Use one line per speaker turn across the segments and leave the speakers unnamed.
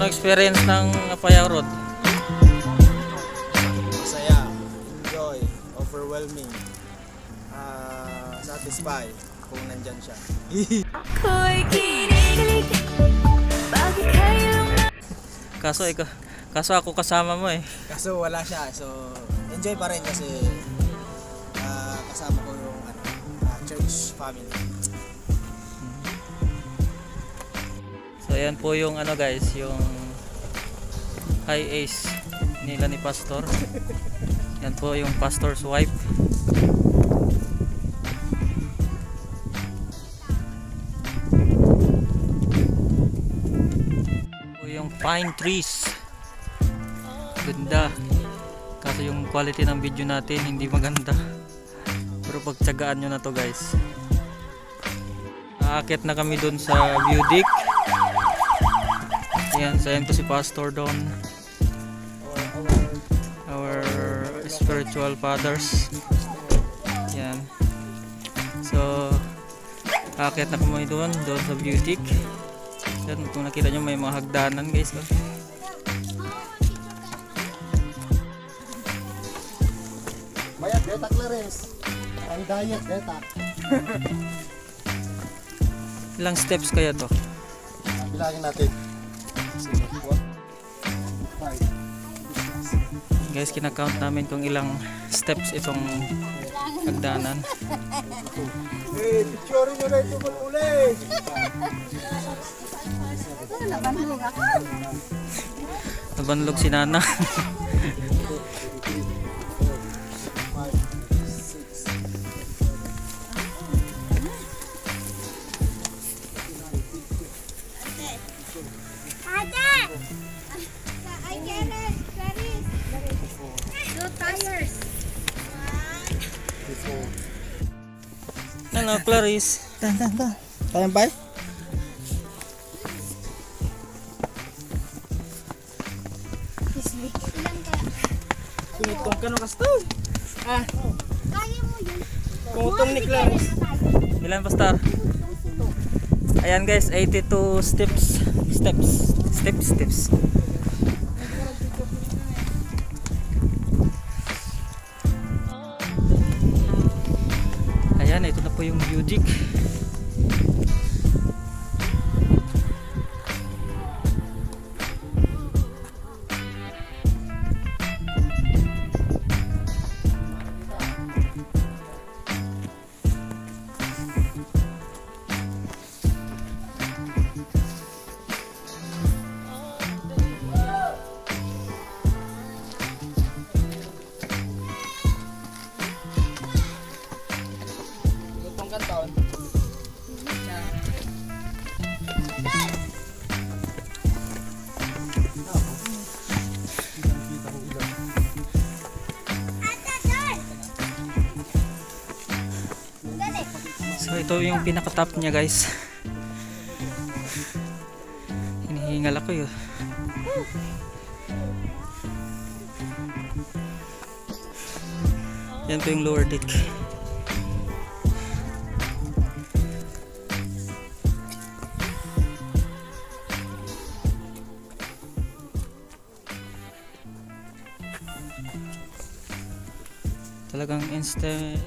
experience ng Apayao Road?
Masaya, enjoy, overwhelming, satisfy kung nandyan siya.
Kaso ako kasama mo eh.
Kaso wala siya, so enjoy pa rin kasi kasama ko yung church family.
So ayan po yung guys, yung high ace nila ni Pastor. Yan po yung pastor's wife. Po yung pine trees. Ganda. Kaso yung quality ng video natin hindi maganda. Pero pagtsagaan nyo na to guys. Aakyat na kami dun sa view deck. Ayan, sayan to si Pastor doon. Our spiritual fathers. Ayan. So, aakyat na kami doon sa view deck. Ayan, kung nakita nyo may mga hagdanan guys.
Bayad, detak na res. Ang diet, detak.
Ilang steps kaya to?
Bilangin natin.
Guys, kinakount namin kung ilang steps itong hagdanan.
Hey, picture nyo na ito kung uli.
Nabanlog ako.
Nabanlog si Nana. Ano, Clarice?
Dan. Kayang bay? Tumutong ka no kasto.
Kaya mo yun.
Tumutong ni Clarice.
Ilan Pastor? Ayan guys, 82 steps. Ayan, ito na po yung view deck.
Taon.
So ito yung pinaka-top niya guys. Hinihingal ako yun. Yan po yung lower deck. Talagang instant.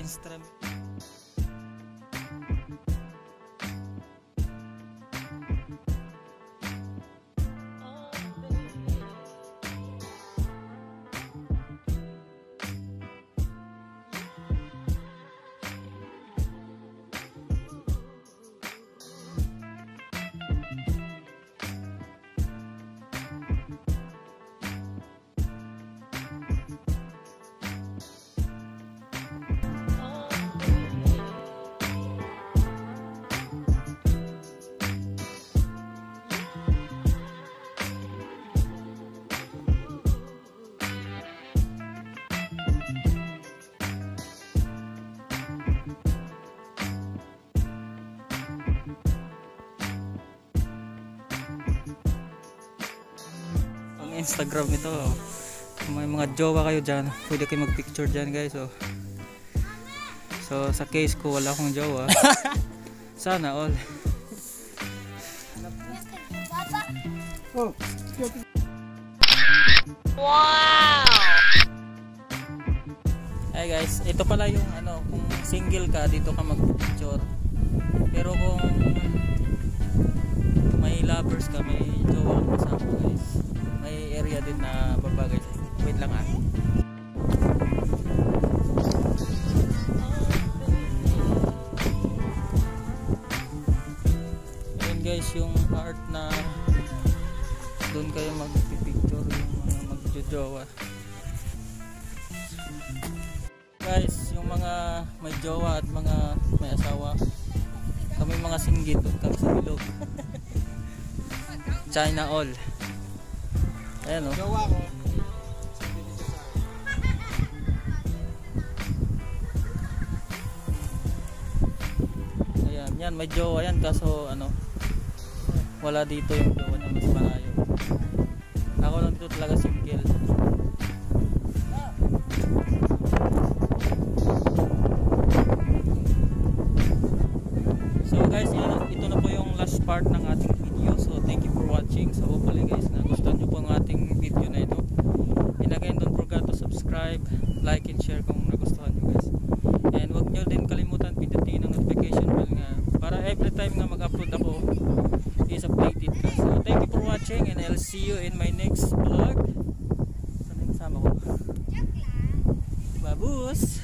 Instagram ito. Kung may mga jowa kayo dyan, pwede kayo mag picture dyan guys. So sa case ko wala akong jowa. Sana all. Hey guys, ito pala yung ano, kung single ka dito ka mag-picture. Pero kung may lovers ka, may jowa ka kasama guys, may area din na baba guys. Wait lang ah. Ayan guys, yung art na doon kayo mag-picture, yung mga mag-jowa. Guys, yung mga may jowa at mga may asawa, kami mga singgit, doon kami sa bilog. China all. Ayan o.
Gawa ko.
Ayan, yan may jowa yan kaso ano, wala dito yung jowa niya, mas malayo. Ako lang dito talaga single. So guys, ito na po yung last part ng ating video. So thank you for watching. So hopefully guys, nagustuhan nyo po ang ating video na ito. And again, don't forget to subscribe, like and share kung nagustuhan nyo guys. And huwag nyo din kalimutan pindutin ang notification bell nga para every time nga mag-upload ako is updated ka. So thank you for watching and I'll see you in my next vlog. Saan yung kasama ko? Babus!